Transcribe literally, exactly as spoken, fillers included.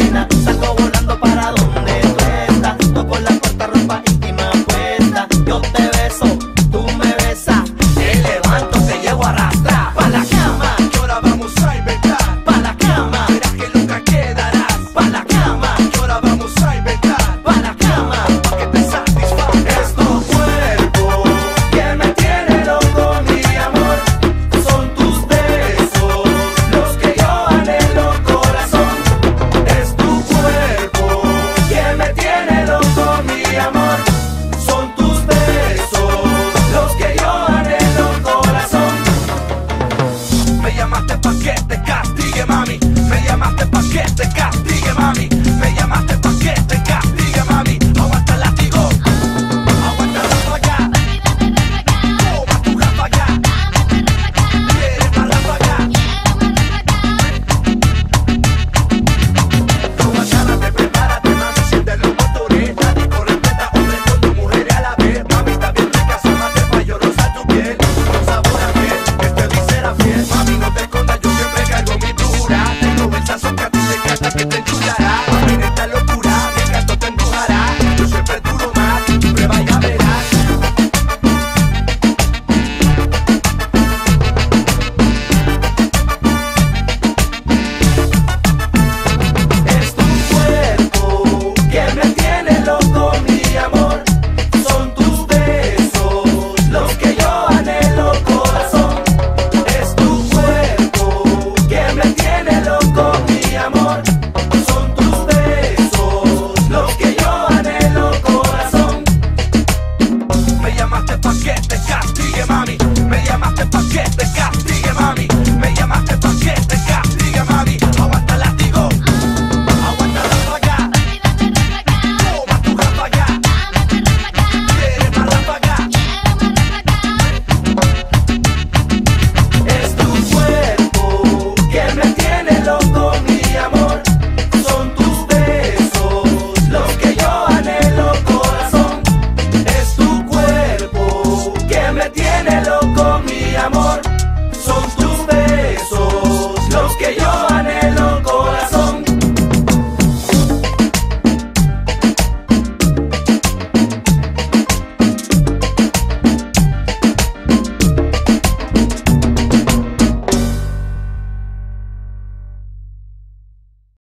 nena, salgo volando para donde tú estás. Toco la corta ropa íntima puesta. Yo te beso, tú me besas. Te levanto, te llevo a arrastrar pa' la cama, que ahora vamos a inventar. pa' la cama, Verás que nunca quedarás. pa' la cama, Que ahora vamos a inventar. pa' la cama. Pa' que te satisfaga. Es tu cuerpo que me tiene loco, mi amor. Son tus besos los que yo anhelo, corazón. Es tu cuerpo que me tiene loco, mi amor. Son tus besos los que yo anhelo, corazón. Me llamaste pa' que te castigue, mami. Me llamaste pa' que te castigue, mami. Me llamaste pa' que te castigue, mami. Aguanta el látigo, aguanta la ráfaga. Toma tu ráfaga. ¿Quieres más ráfaga? Toma gánate, prepárate, mami. Siente los motores. Tático, respeta, hombre con tu mujer a la vez. Mami, está bien rica, asómate pa' yo rozar tu piel. Con sabor a miel, que te dice la fiel. Mami, no te escondas, yo siempre cargo mi dura. Tengo el sazón que a ti te encanta, que te enchulará.